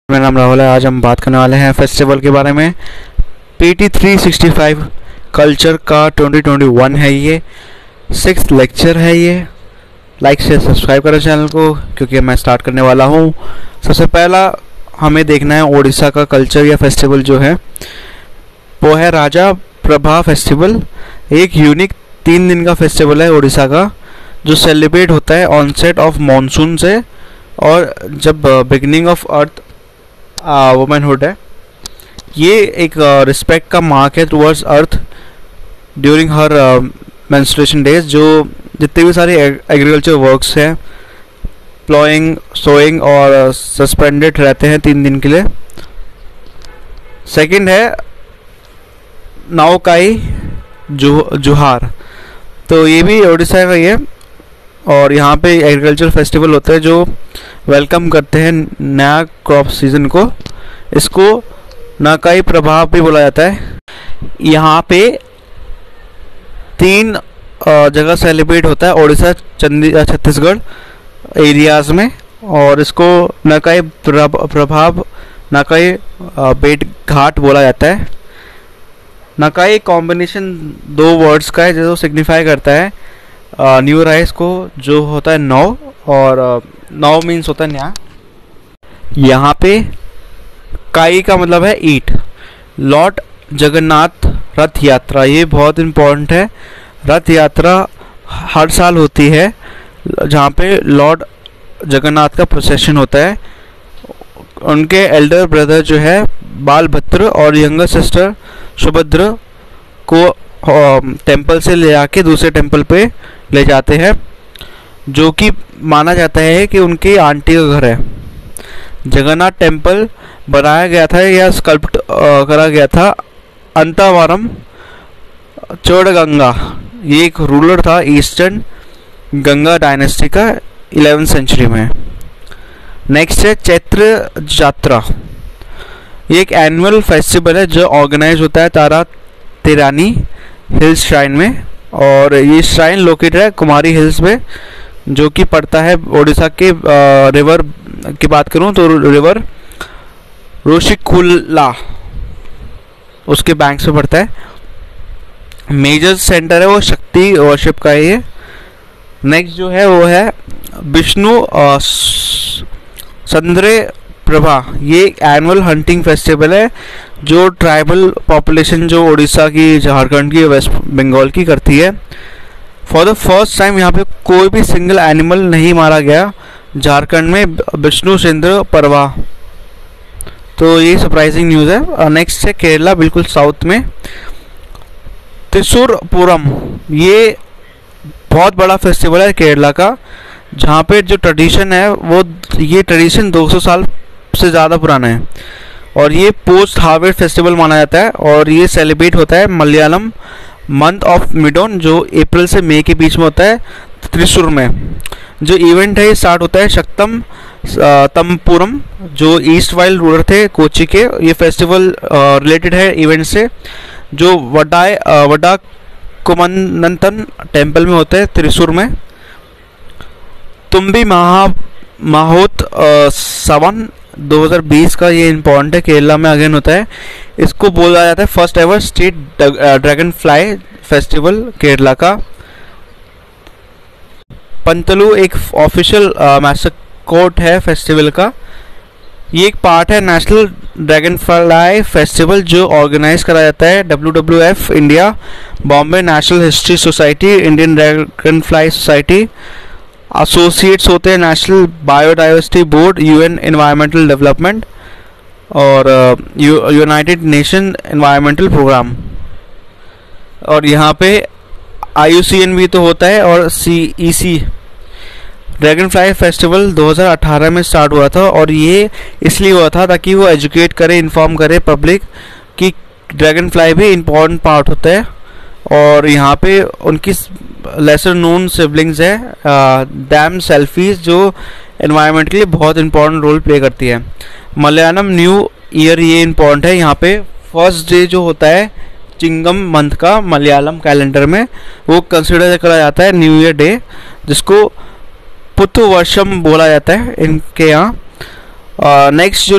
मेरा नाम राहुल है। आज हम बात करने वाले हैं फेस्टिवल के बारे में। PT 365 कल्चर का 2021 है, ये 6th लेक्चर है। ये लाइक से सब्सक्राइब करें चैनल को, क्योंकि मैं स्टार्ट करने वाला हूँ। सबसे पहला हमें देखना है उड़ीसा का कल्चर या फेस्टिवल जो है वो है राजा प्रभा फेस्टिवल। एक यूनिक 3 दिन का फेस्टिवल है उड़ीसा का, जो सेलिब्रेट होता है ऑनसेट ऑफ मॉनसून से, और जब बिगिनिंग ऑफ अर्थ वुमेनहुड है। ये एक रिस्पेक्ट का मार्क है towards earth during her menstruation days. जो जितने भी सारे एग्रीकल्चर वर्क्स हैं, प्लॉइंग, सोइंग और सस्पेंडेड रहते हैं 3 दिन के लिए। सेकंड है नाओकाई जुहार, तो ये भी उड़ीसा का ही है, और यहाँ पे एग्रीकल्चर फेस्टिवल होता है जो वेलकम करते हैं नया क्रॉप सीजन को। इसको नाकाई प्रभाव भी बोला जाता है। यहाँ पे 3 जगह सेलिब्रेट होता है उड़ीसा, छत्तीसगढ़ एरियाज में, और इसको नाकाई प्रभाव, नाकाई बेट घाट बोला जाता है। नाकाई कॉम्बिनेशन 2 वर्ड्स का है जो सिग्निफाई करता है न्यू राइस को, जो होता है नौ, और नौ मीन्स होता है नया। यहाँ पे काई का मतलब है ईट। लॉर्ड जगन्नाथ रथ यात्रा, ये बहुत इम्पोर्टेंट है। रथ यात्रा हर साल होती है जहाँ पे लॉर्ड जगन्नाथ का प्रोसेशन होता है। उनके एल्डर ब्रदर जो है बालभद्र और यंगर सिस्टर सुभद्र को टेंपल से ले आके दूसरे टेंपल पे ले जाते हैं, जो कि माना जाता है कि उनकी आंटी का घर है। जगन्नाथ टेंपल बनाया गया था या स्कल्प्ट करा गया था अंतावरम चोड़गंगा। ये एक रूलर था ईस्टर्न गंगा डायनेस्टी का 11th सेंचुरी में। नेक्स्ट है चैत्र यात्रा। ये एक एनुअल फेस्टिवल है जो ऑर्गेनाइज होता है तारा तिरानी हिल्स श्राइन में, और ये श्राइन लोकेटेड है कुमारी हिल्स में, जो कि पड़ता है उड़ीसा के रिवर की बात करूं तो रिवर रोशिकुला, उसके बैंक से पड़ता है। मेजर सेंटर है वो शक्ति वर्शिप का है ये। नेक्स्ट जो है वो है विष्णु संद्रे प्रभा। ये एक एनुअल हंटिंग फेस्टिवल है जो ट्राइबल पॉपुलेशन जो उड़ीसा की, झारखंड की, वेस्ट बंगाल की करती है। फॉर द फर्स्ट टाइम यहाँ पे कोई भी सिंगल एनिमल नहीं मारा गया झारखंड में विष्णु सेंद्र परवा, तो ये सरप्राइजिंग न्यूज़ है। नेक्स्ट है केरला, बिल्कुल साउथ में त्रिशूरपुरम। ये बहुत बड़ा फेस्टिवल है केरला का, जहाँ पे जो ट्रेडिशन है वो, ये ट्रेडिशन 200 साल से ज़्यादा पुराना है, और ये पोस्ट हार्वेस्ट फेस्टिवल माना जाता है, और ये सेलिब्रेट होता है मलयालम मंथ ऑफ मिडोन, जो अप्रैल से मई के बीच में होता है त्रिशूर में। जो इवेंट है ये स्टार्ट होता है शक्तम तमपुरम, जो ईस्ट वाइल्ड रूलर थे कोची के। ये फेस्टिवल रिलेटेड है इवेंट से, जो वडा कुमनंतन टेम्पल में होता है त्रिशूर में। तुम्बी माहोत सवन 2020 का ये इम्पोर्टेंट है, केरला में अगेन होता है। इसको बोला जाता है first ever state dragonfly festival Kerala का। पंतलू एक ऑफिशियल मैस्कोट है फेस्टिवल का। ये एक पार्ट है नेशनल ड्रैगन फ्लाई फेस्टिवल, जो ऑर्गेनाइज करा जाता है WWF India, Bombay national history society, Indian dragonfly society. Associates होते हैं national biodiversity board, UN environmental development, और यूनाइटेड नेशन एनवायरमेंटल प्रोग्राम। और यहाँ पे IUCN भी तो होता है, और CEC। ड्रैगन फ्लाई फेस्टिवल 2018 में स्टार्ट हुआ था, और ये इसलिए हुआ था ताकि वो एजुकेट करे, इन्फॉर्म करे पब्लिक कि ड्रैगन फ्लाई भी इम्पोर्टेंट पार्ट होता है। और यहाँ पे उनकी लेसर नोन सिबलिंग्स है डैम सेल्फीज, जो एनवायरनमेंट के लिए बहुत इंपॉर्टेंट रोल प्ले करती है। मलयालम न्यू ईयर ये इम्पोर्टेंट है। यहाँ पे फर्स्ट डे जो होता है चिंगम मंथ का मलयालम कैलेंडर में, वो कंसिडर करा जाता है न्यू ईयर डे, जिसको पुथु वर्षम बोला जाता है इनके यहाँ। नेक्स्ट जो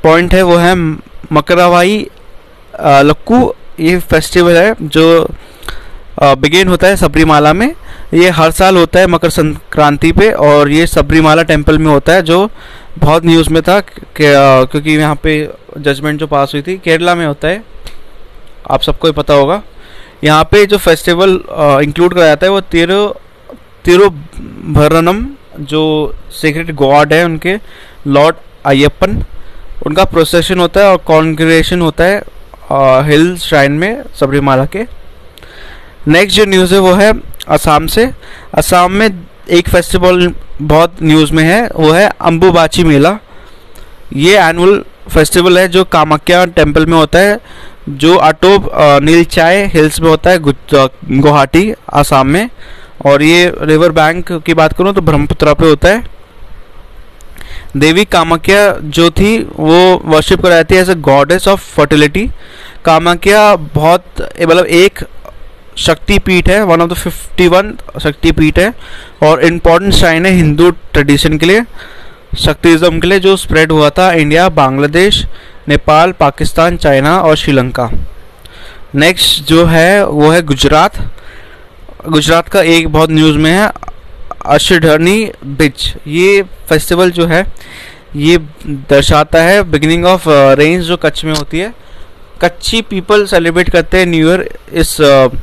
पॉइंट है वो है मकरावाई लक्कू। ये फेस्टिवल है जो बिगिन होता है सबरीमाला में। ये हर साल होता है मकर संक्रांति पे, और ये सबरीमाला टेम्पल में होता है, जो बहुत न्यूज़ में था क्योंकि यहाँ पे जजमेंट जो पास हुई थी। केरला में होता है, आप सबको ही पता होगा। यहाँ पे जो फेस्टिवल इंक्लूड कराया जाता है वो तिरुभरणम, जो सीक्रेट गॉड है उनके लॉर्ड अय्यप्पन, उनका प्रोसेशन होता है और कॉन्ग्रेगेशन होता है हिल श्राइन में सबरीमाला के। नेक्स्ट जो न्यूज़ है वो है असम से। असम में एक फेस्टिवल बहुत न्यूज़ में है, वो है अम्बुबाची मेला। ये एनुअल फेस्टिवल है जो कामाख्या टेम्पल में होता है, जो अटोब नीलचाय हिल्स में होता है गुवाहाटी असम में। और ये रिवर बैंक की बात करूँ तो ब्रह्मपुत्र पे होता है। देवी कामाख्या जो थी वो वर्शिप कराई जाती है as a goddess of fertility. Kamakhya बहुत मतलब एक शक्तिपीठ है, वन ऑफ द 51 शक्तिपीठ है, और इम्पोर्टेंट श्राइन है हिंदू ट्रेडिशन के लिए, शक्तिज्म के लिए, जो स्प्रेड हुआ था इंडिया, बांग्लादेश, नेपाल, पाकिस्तान, चाइना और श्रीलंका। नेक्स्ट जो है वो है गुजरात। गुजरात का एक बहुत न्यूज़ में है अशढनी बिच। ये फेस्टिवल जो है ये दर्शाता है बिगिनिंग ऑफ रेंज जो कच्छ में होती है। कच्छी पीपल सेलिब्रेट करते हैं न्यू ईयर इस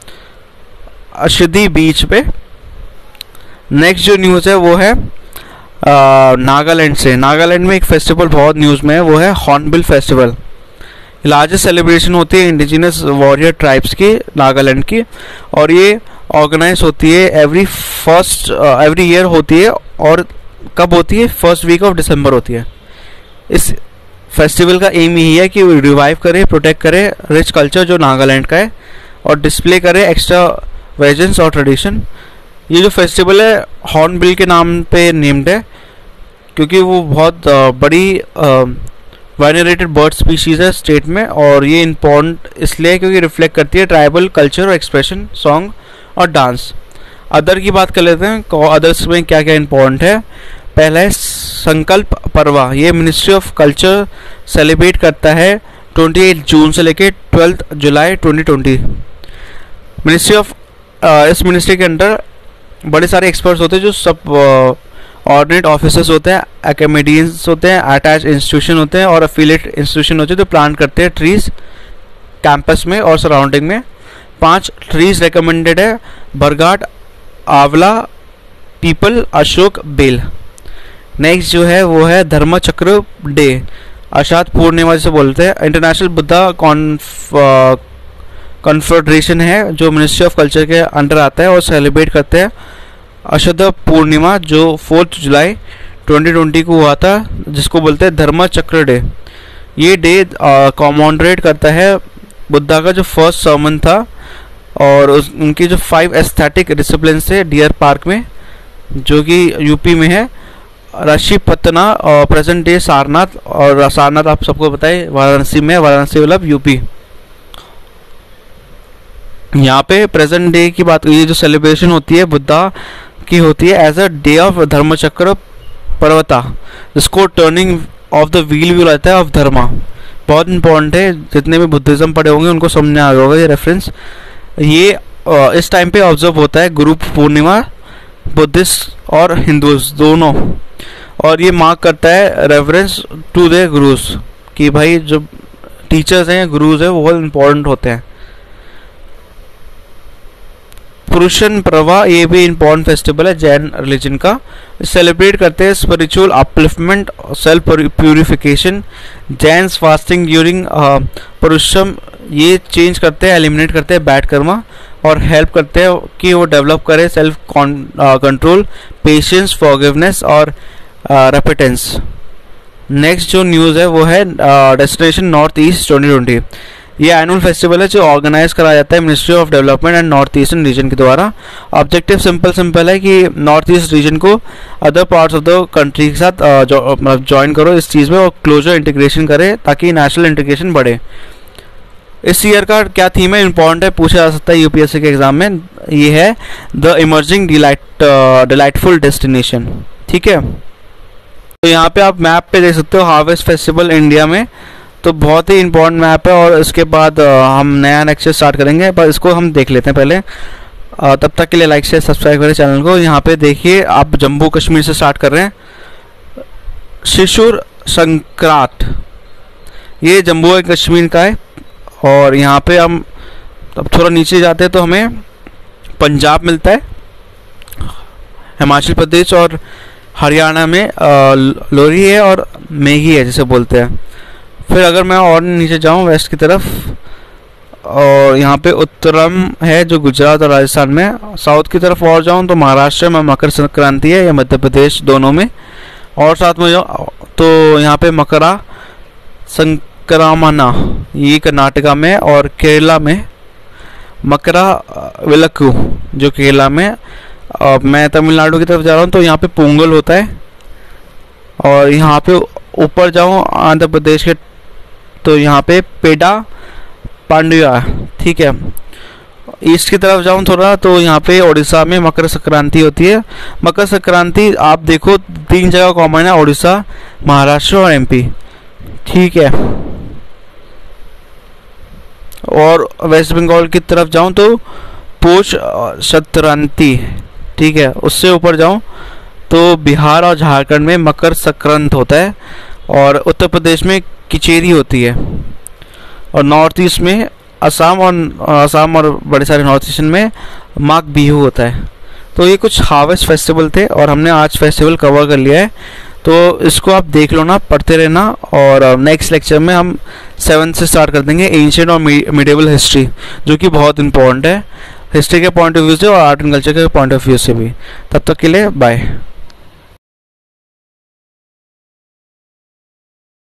अशदी बीच पे। नेक्स्ट जो न्यूज़ है वो है नागालैंड से। नागालैंड में एक फेस्टिवल बहुत न्यूज़ में है, वो है हॉर्नबिल फेस्टिवल। लार्जेस्ट सेलिब्रेशन होती है इंडिजिनस वॉरियर ट्राइब्स की नागालैंड की, और ये ऑर्गेनाइज होती है एवरी ईयर होती है। और कब होती है? फर्स्ट वीक ऑफ दिसंबर होती है। इस फेस्टिवल का एम यही है कि वो रिवाइव करे, प्रोटेक्ट करे रिच कल्चर जो नागालैंड का है, और डिस्प्ले करे एक्स्ट्रा वेजन्स और ट्रेडिशन। ये जो फेस्टिवल है हॉर्नबिल के नाम पे नेम्ड है, क्योंकि वो बहुत बड़ी वेनरेटेड बर्ड स्पीशीज़ है स्टेट में, और ये इम्पोर्टेंट इसलिए है क्योंकि रिफ्लेक्ट करती है ट्राइबल कल्चर और एक्सप्रेशन, सॉन्ग और डांस। अदर की बात कर लेते हैं, अदर्स में क्या क्या इम्पोर्टेंट है। पहला है संकल्प पर्वा। ये मिनिस्ट्री ऑफ कल्चर सेलिब्रेट करता है 28 जून से लेकर 12 जुलाई 2020। मिनिस्ट्री ऑफ इस मिनिस्ट्री के अंडर बड़े सारे एक्सपर्ट्स होते हैं, जो सब ऑर्डिनेट ऑफिसर्स होते हैं, एकेडमिशियंस होते हैं, अटैच इंस्टीट्यूशन होते हैं और एफिलिएट इंस्टीट्यूशन होते हैं, जो प्लांट करते हैं ट्रीज कैंपस में और सराउंडिंग में। 5 ट्रीज रिकमेंडेड है, बरगाट, आंवला, पीपल, अशोक, बेल। नेक्स्ट जो है वो है धर्म चक्र डे। अषाढ़ पूर्णिमा जिसे बोलते हैं। इंटरनेशनल बुद्धा कॉन्फेडरेशन है जो मिनिस्ट्री ऑफ कल्चर के अंडर आता है, और सेलिब्रेट करते हैं अषाढ़ पूर्णिमा जो 4 जुलाई 2020 को हुआ था, जिसको बोलते हैं धर्म चक्र डे। ये डे कॉमोमरेट करता है बुद्धा का जो फर्स्ट सर्मन था, और उनकी जो 5 एस्थेटिक डिसिप्लिन से डियर पार्क में, जो कि यूपी में है, ऋषिपतना और प्रेजेंट डे सारनाथ। और सारनाथ आप सबको पता है वाराणसी में, वाराणसी मतलब यूपी। यहाँ पे प्रेजेंट डे की बात, ये जो सेलिब्रेशन होती है बुद्धा की होती है as a day of Dharmachakra पर्वता, जिसको टर्निंग ऑफ द व्हील भी रहता है ऑफ धर्मा। बहुत इंपॉर्टेंट है, जितने भी बुद्धिज्म पढ़े होंगे उनको समझ में आ गया होगा ये रेफरेंस। ये इस टाइम पे ऑब्जर्व होता है गुरु पूर्णिमा, बुद्धिस्ट और हिंदूज दोनों, और ये मार्क करता है रेफरेंस टू द गुरुज, कि भाई जो टीचर्स हैं, गुरुज हैं, वो बहुत इंपॉर्टेंट होते हैं। पुरुषन प्रवा, ये भी इम्पोर्टेंट फेस्टिवल है जैन रिलीजन का। सेलिब्रेट करते हैं spiritual upliftment, self purification. Jains fasting during पुरुषम, ये चेंज करते हैं, एलिमिनेट करते हैं बैड कर्मा, और हेल्प करते हैं कि वो डेवलप करे सेल्फ कंट्रोल, पेशेंस, फॉरगिवनेस और रेपिटेंस। नेक्स्ट जो न्यूज़ है वो है डेस्टिनेशन नॉर्थ ईस्ट 2020। ये एनुअल फेस्टिवल है जो ऑर्गेनाइज कराया जाता है ministry of development and north eastern region के द्वारा। ऑब्जेक्टिव सिंपल है कि नॉर्थ ईस्ट रीजन को other parts of the country के साथ मतलब ज्वाइन करो इस चीज़ में, और क्लोजर इंटीग्रेशन करे ताकि नेशनल इंटीग्रेशन बढ़े। इस ईयर का क्या थीम है, इंपॉर्टेंट है, पूछा जा सकता है यूपीएससी के एग्जाम में। ये है द इमर्जिंग डिलाइटफुल डेस्टिनेशन। ठीक है, तो यहाँ पे आप मैप पे देख सकते हो हार्वेस्ट फेस्टिवल इंडिया में, तो बहुत ही इंपॉर्टेंट मैप है। और इसके बाद हम नया लेक्चर स्टार्ट करेंगे, पर इसको हम देख लेते हैं पहले। तब तक के लिए लाइक शेयर सब्सक्राइब करें चैनल को। यहाँ पे देखिए आप जम्मू कश्मीर से स्टार्ट कर रहे हैं। शिशुर संक्रांत ये जम्मू एंड कश्मीर का है। और यहाँ पे हम अब थोड़ा नीचे जाते हैं तो हमें पंजाब मिलता है, हिमाचल प्रदेश और हरियाणा में लोरी है और मेघी है जिसे बोलते हैं। फिर अगर मैं और नीचे जाऊँ वेस्ट की तरफ, और यहाँ पे उत्तरम है जो गुजरात और राजस्थान में। साउथ की तरफ और जाऊँ तो महाराष्ट्र में मकर संक्रांति है, या मध्य प्रदेश, दोनों में। और साथ में जाऊँ तो यहाँ पे मकरा संक्रामना ये कर्नाटका में, और केरला में मकरा विलक्कू जो केरला में। मैं तमिलनाडु की तरफ जा रहा हूँ तो यहाँ पे पोंगल होता है। और यहाँ पे ऊपर जाऊँ आंध्र प्रदेश के तो यहाँ पे पेडा पांड्या, ठीक है। ईस्ट की तरफ जाऊँ थोड़ा तो यहाँ पे उड़ीसा में मकर संक्रांति होती है। मकर संक्रांति आप देखो 3 जगह कॉमन है, उड़ीसा, महाराष्ट्र और एमपी, ठीक है। और वेस्ट बंगाल की तरफ जाऊँ तो पोष संक्रांति, ठीक है। उससे ऊपर जाऊँ तो बिहार और झारखंड में मकर संक्रांत होता है। और उत्तर प्रदेश में किचेरी होती है। और नॉर्थ ईस्ट में असम और बड़े सारे नॉर्थ ईस्ट में माघ बिहू होता है। तो ये कुछ हार्वेस्ट फेस्टिवल थे और हमने आज फेस्टिवल कवर कर लिया है। तो इसको आप देख लो ना, पढ़ते रहना। और नेक्स्ट लेक्चर में हम 7 से स्टार्ट कर देंगे एंशिएंट और मिडिवल हिस्ट्री, जो कि बहुत इंपॉर्टेंट है हिस्ट्री के पॉइंट ऑफ व्यू से और आर्ट एंड कल्चर के पॉइंट ऑफ व्यू से भी। तब तक के लिए बाय।